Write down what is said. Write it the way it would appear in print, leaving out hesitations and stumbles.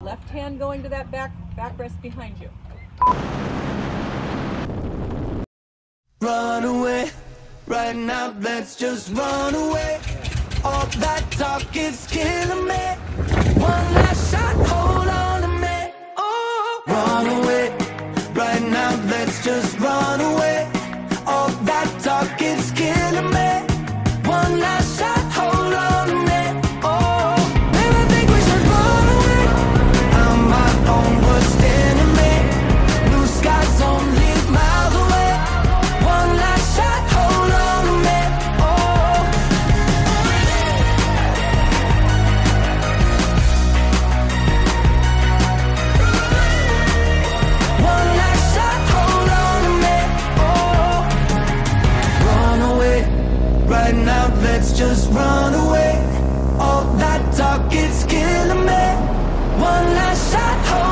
left hand going to that backrest behind you. Run away, right now, let's just run away. All that talk is killing me. One last shot, hold on to me. Oh, run away, right now, let's just run away. All that talk is killing me. One last shot, hold on to me. Oh, baby, I think we should run away. I'm my own worst enemy. Blue skies only miles away. One last shot, hold on to me. Oh, one last shot, hold on to me. Oh, run away, right now, let's just run away. All that talk is killing me. One last shot, hold